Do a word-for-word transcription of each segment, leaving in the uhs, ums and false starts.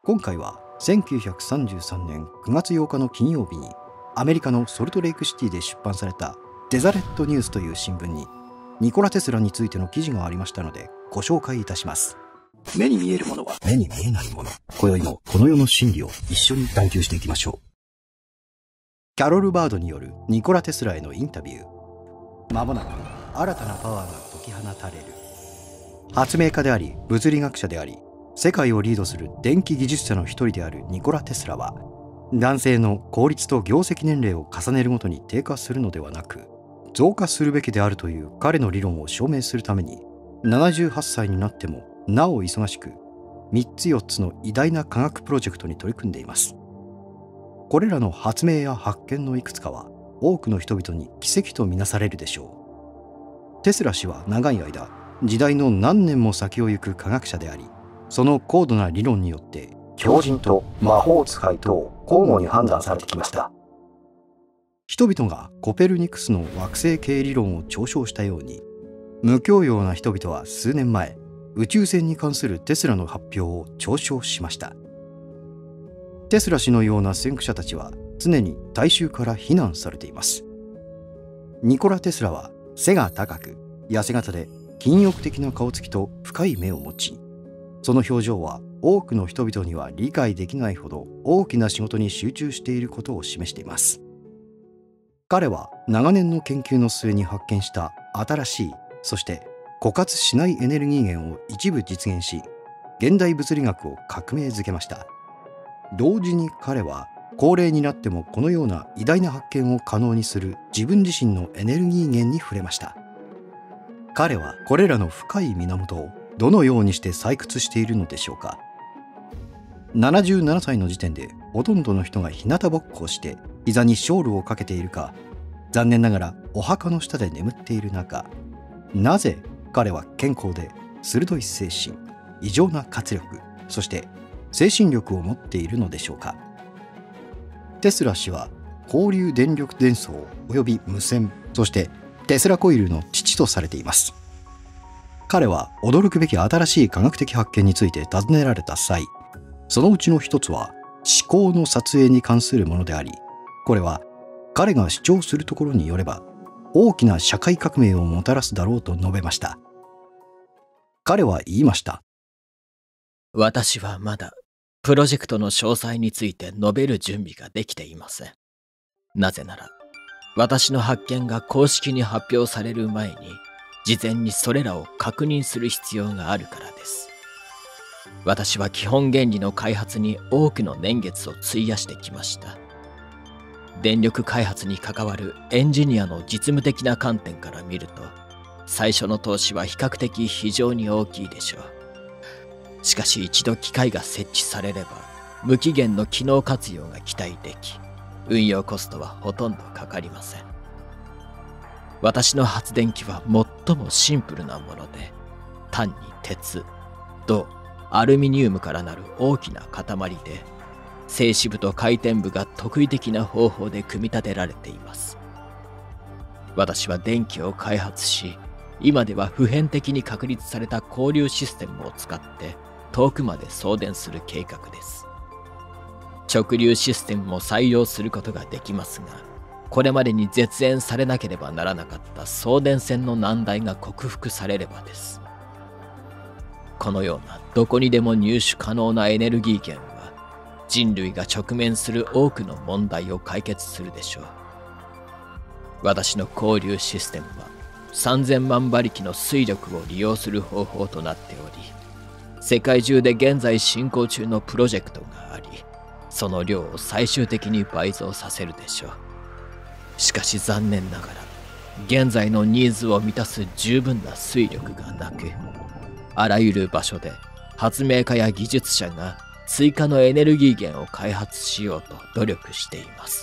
今回はせんきゅうひゃくさんじゅうさんねんくがつようかの金曜日にアメリカのソルトレイクシティで出版されたデザレットニュースという新聞にニコラ・テスラについての記事がありましたのでご紹介いたします。目に見えるものは目に見えないもの。今宵もこの世の真理を一緒に探求していきましょう。キャロル・バードによるニコラ・テスラへのインタビュー。まもなく新たなパワーが解き放たれる。発明家であり物理学者であり世界をリードする電気技術者の一人であるニコラ・テスラは、男性の効率と業績年齢を重ねるごとに低下するのではなく増加するべきであるという彼の理論を証明するために、ななじゅうはっさいになってもなお忙しくみっつよっつの偉大な科学プロジェクトに取り組んでいます。これらの発明や発見のいくつかは多くの人々に奇跡とみなされるでしょう。テスラ氏は長い間時代の何年も先を行く科学者であり、その高度な理論によって狂人と魔法使いとを交互に判断されてきました。人々がコペルニクスの惑星系理論を嘲笑したように、無教養な人々は数年前宇宙船に関するテスラの発表を嘲笑しました。テスラ氏のような先駆者たちは常に大衆から非難されています。ニコラ・テスラは背が高く痩せ型で禁欲的な顔つきと深い目を持ち、その表情は多くの人々には理解できないほど大きな仕事に集中していることを示しています。彼は長年の研究の末に発見した新しい、そして枯渇しないエネルギー源を一部実現し、現代物理学を革命づけました。同時に彼は高齢になってもこのような偉大な発見を可能にする自分自身のエネルギー源に触れました。彼はこれらの深い源をどのようにして採掘しているのでしょうか。ななじゅうななさいの時点でほとんどの人が日向ぼっこをして膝にショールをかけているか、残念ながらお墓の下で眠っている中、なぜ彼は健康で鋭い精神、異常な活力、そして精神力を持っているのでしょうか。テスラ氏は交流電力伝送および無線、そしてテスラコイルの父とされています。彼は驚くべき新しい科学的発見について尋ねられた際、そのうちの一つは思考の撮影に関するものであり、これは彼が主張するところによれば大きな社会革命をもたらすだろうと述べました。彼は言いました。 私はまだプロジェクトの詳細について述べる準備ができていません。なぜなら私の発見が公式に発表される前に事前にそれらを確認する必要があるからです。私は基本原理の開発に多くの年月を費やしてきました。電力開発に関わるエンジニアの実務的な観点から見ると、最初の投資は比較的非常に大きいでしょう。しかし一度機械が設置されれば、無期限の機能活用が期待でき、運用コストはほとんどかかりません。私の発電機は最もシンプルなもので、単に鉄、銅、アルミニウムからなる大きな塊で、静止部と回転部が特異的な方法で組み立てられています。私は電気を開発し、今では普遍的に確立された交流システムを使って遠くまで送電する計画です。直流システムも採用することができますが、これまでに絶縁されなければならなかった送電線の難題が克服されればです。このようなどこにでも入手可能なエネルギー源は人類が直面する多くの問題を解決するでしょう。私の交流システムはさんぜんまんばりきの水力を利用する方法となっており、世界中で現在進行中のプロジェクトがあり、その量を最終的に倍増させるでしょう。しかし残念ながら現在のニーズを満たす十分な水力がなく、あらゆる場所で発明家や技術者が追加のエネルギー源を開発しようと努力しています。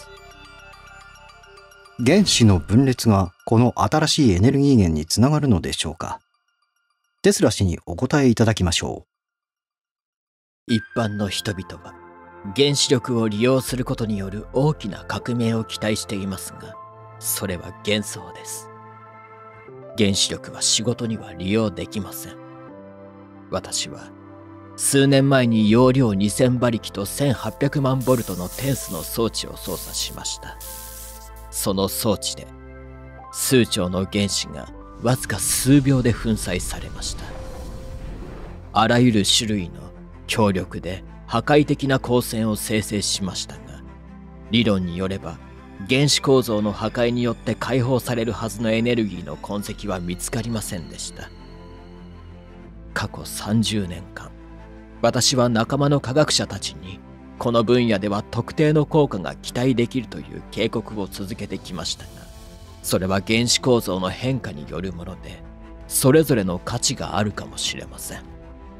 原子の分裂がこの新しいエネルギー源につながるのでしょうか。テスラ氏にお答えいただきましょう。一般の人々は原子力を利用することによる大きな革命を期待していますが、それは幻想です。原子力は仕事には利用できません。私は数年前に容量にせん馬力とせんはっぴゃくまんボルトのテンスの装置を操作しました。その装置で数兆の原子がわずか数秒で粉砕されました。あらゆる種類の強力で破壊的な光線を生成しましたが、理論によれば原子構造の破壊によって解放されるはずのエネルギーの痕跡は見つかりませんでした。過去さんじゅうねんかん、私は仲間の科学者たちにこの分野では特定の効果が期待できるという警告を続けてきましたが、それは原子構造の変化によるもので、それぞれの価値があるかもしれません。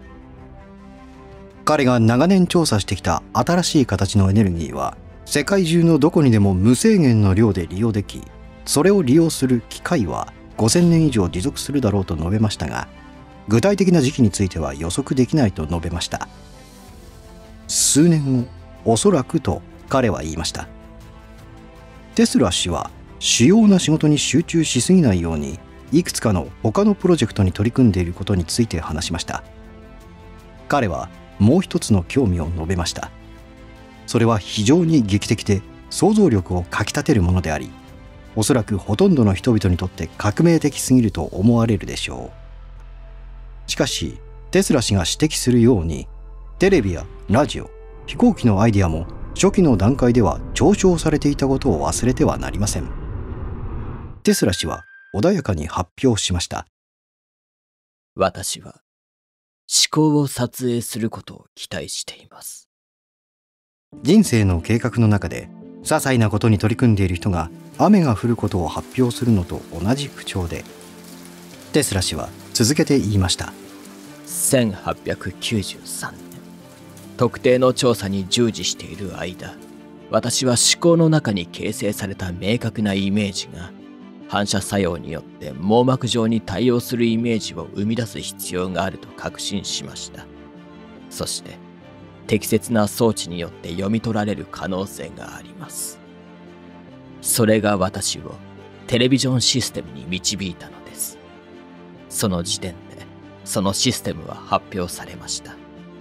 彼が長年調査してきた新しい形のエネルギーは世界中のどこにでも無制限の量で利用でき、それを利用する機会はごせんねん以上持続するだろうと述べましたが、具体的な時期については予測できないと述べました。数年後、おそらくと彼は言いました。テスラ氏は主要な仕事に集中しすぎないように、いくつかの他のプロジェクトに取り組んでいることについて話しました。彼はもう一つの興味を述べました。それは非常に劇的で想像力をかきたてるものであり、おそらくほとんどの人々にとって革命的すぎると思われるでしょう。しかし、テスラ氏が指摘するように、テレビやラジオ、飛行機のアイデアも初期の段階では嘲笑されていたことを忘れてはなりません。テスラ氏は穏やかに発表しました。 私は思考を撮影することを期待しています。 人生の計画の中で些細なことに取り組んでいる人が雨が降ることを発表するのと同じ口調で、テスラ氏は続けて言いました。 せんはっぴゃくきゅうじゅうさんねん、特定の調査に従事している間、私は思考の中に形成された明確なイメージが反射作用によって網膜上に対応するイメージを生み出す必要があると確信しました。そして適切な装置によって読み取られる可能性があります。それが私をテレビジョンシステムに導いたのです。その時点でそのシステムは発表されました。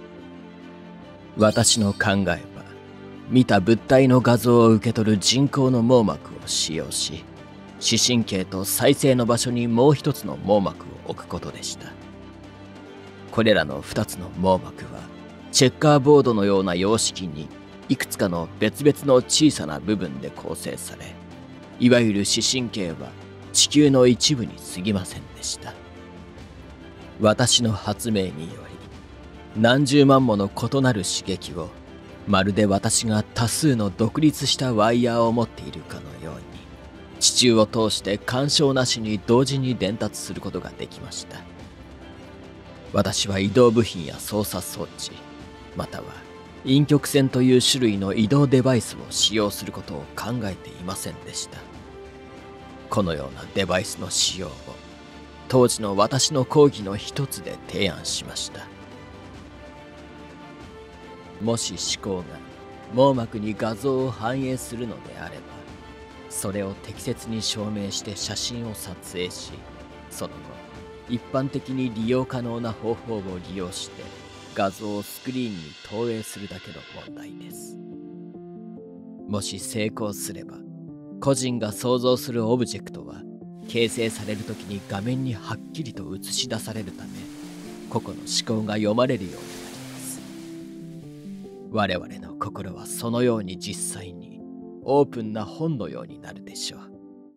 私の考えは、見た物体の画像を受け取る人工の網膜を使用し、視神経と再生の場所にもう一つの網膜を置くことでした。これらの二つの網膜はチェッカーボードのような様式にいくつかの別々の小さな部分で構成され、いわゆる視神経は地球の一部に過ぎませんでした。私の発明により、何十万もの異なる刺激をまるで私が多数の独立したワイヤーを持っているかのように、地中を通して干渉なしに同時に伝達することができました。私は移動部品や操作装置、または陰極線という種類の移動デバイスを使用することを考えていませんでした。このようなデバイスの使用を当時の私の講義の一つで提案しました。もし思考が網膜に画像を反映するのであれば、それを適切に証明して写真を撮影し、その後一般的に利用可能な方法を利用して画像をスクリーンに投影するだけの問題です。もし成功すれば、個人が想像するオブジェクトは形成されるときに画面にはっきりと映し出されるため、個々の思考が読まれるようになります。我々の心はそのように実際にオープンな本のようになるでしょう。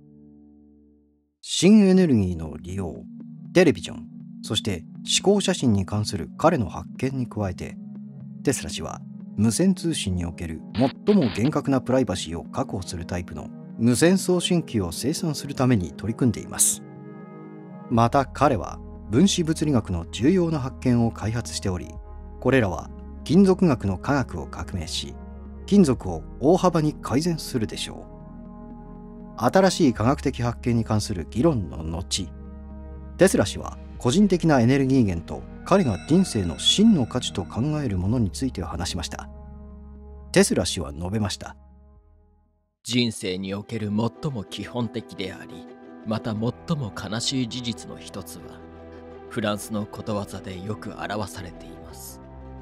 新エネルギーの利用、テレビジョン、そして思考写真に関する彼の発見に加えて、テスラ氏は無線通信における最も厳格なプライバシーを確保するタイプの無線送信機を生産するために取り組んでいます。また彼は分子物理学の重要な発見を開発しており、これらは金属学の科学を革命し、金属を大幅に改善するでしょう。新しい科学的発見に関する議論の後、テスラ氏は個人的なエネルギー源と彼が人生の真の価値と考えるものについて話しました。テスラ氏は述べました。 人生における最も基本的であり、また最も悲しい事実の一つは、フランスのことわざでよく表されています。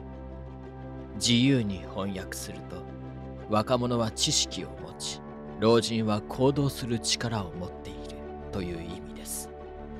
自由に翻訳すると、若者は知識を持ち、老人は行動する力を持っているという意味です。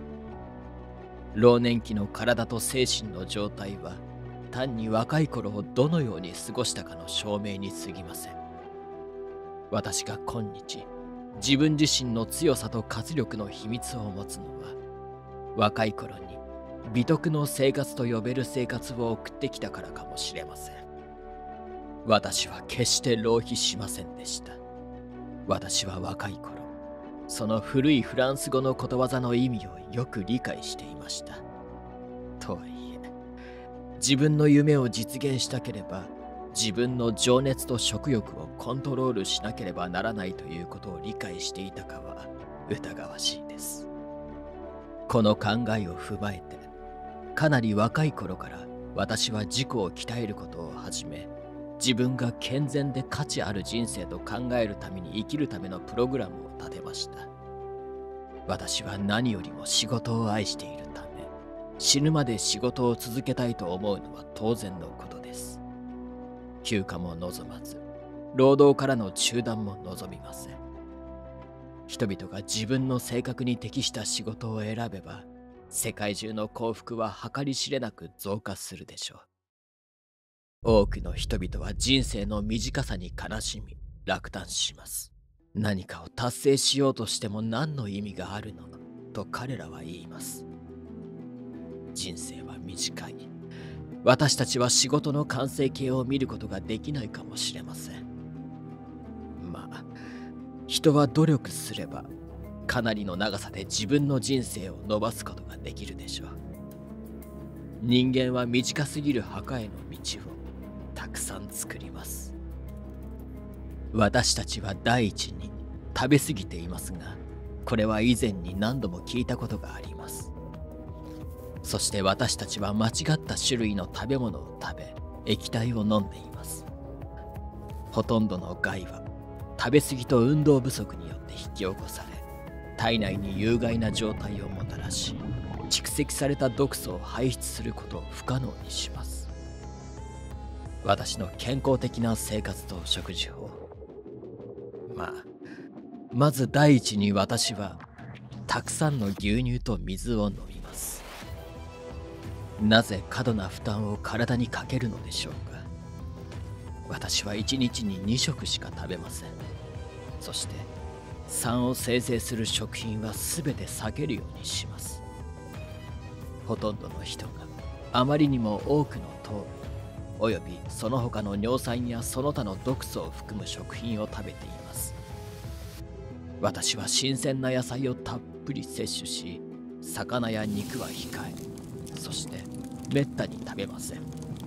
老年期の体と精神の状態は、単に若い頃をどのように過ごしたかの証明に過ぎません。私が今日、自分自身の強さと活力の秘密を持つのは、若い頃に美徳の生活と呼べる生活を送ってきたからかもしれません。私は決して浪費しませんでした。私は若い頃、その古いフランス語のことわざの意味をよく理解していました。とはいえ、自分の夢を実現したければ、自分の情熱と食欲をコントロールしなければならないということを理解していたかは疑わしいです。この考えを踏まえて、かなり若い頃から私は自己を鍛えることを始め、自分が健全で価値ある人生と考えるために生きるためのプログラムを立てました。私は何よりも仕事を愛しているため、死ぬまで仕事を続けたいと思うのは当然のことです。休暇も望まず、労働からの中断も望みません。人々が自分の性格に適した仕事を選べば、世界中の幸福は計り知れなく増加するでしょう。多くの人々は人生の短さに悲しみ、落胆します。何かを達成しようとしても何の意味があるのと彼らは言います。人生は短い。私たちは仕事の完成形を見ることができないかもしれません。まあ、人は努力すれば、かなりの長さで自分の人生を伸ばすことができるでしょう。人間は短すぎる墓への道をたくさん作ります。私たちは第一に食べ過ぎていますが、これは以前に何度も聞いたことがあります。そして私たちは間違った種類の食べ物を食べ、液体を飲んでいます。ほとんどの害は食べ過ぎと運動不足によって引き起こされ、体内に有害な状態をもたらし、蓄積された毒素を排出することを不可能にします。私の健康的な生活と食事法。まあ、まず第一に私はたくさんの牛乳と水を飲みます。なぜ過度な負担を体にかけるのでしょうか。私はいちにちにに食しか食べません。そして酸を生成する食品はすべて避けるようにします。ほとんどの人があまりにも多くの糖分およびその他の尿酸やその他の毒素を含む食品を食べています。私は新鮮な野菜をたっぷり摂取し、魚や肉は控え、そしてめったに食べません。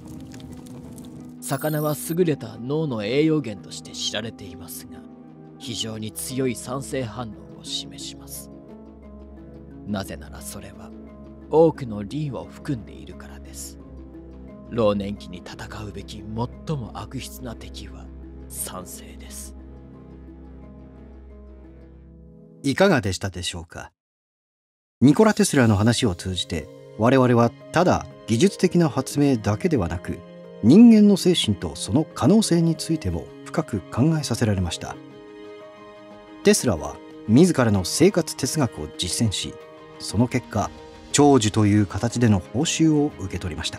魚は優れた脳の栄養源として知られていますが、非常に強い酸性反応を示します。なぜならそれは多くのリンを含んでいるからです。老年期に戦うべき最も悪質な敵は酸性です。 いかがでしたでしょうか。ニコラ・テスラの話を通じて、我々はただ技術的な発明だけではなく、人間の精神とその可能性についても深く考えさせられました。テスラは自らの生活哲学を実践し、その結果、長寿という形での報酬を受け取りました。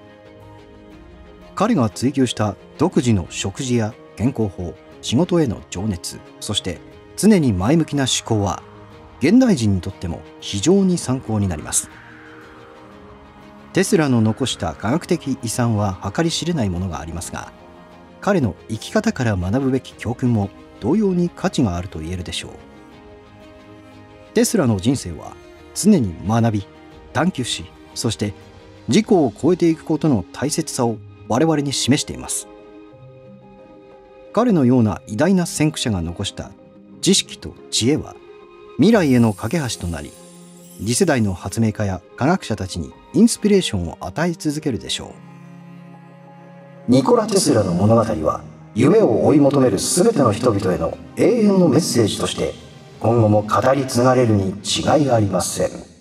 彼が追求した独自の食事や健康法、仕事への情熱、そして常に前向きな思考は、現代人にとっても非常に参考になります。テスラの残した科学的遺産は計り知れないものがありますが、彼の生き方から学ぶべき教訓も同様に価値があると言えるでしょう。テスラの人生は常に学び、探求し、そして自己を超えていくことの大切さを我々に示しています。彼のような偉大な先駆者が残した知識と知恵は未来への架け橋となり、次世代の発明家や科学者たちにインスピレーションを与え続けるでしょう。ニコラ・テスラの物語は、夢を追い求めるすべての人々への永遠のメッセージとして今後も語り継がれるに違いありません。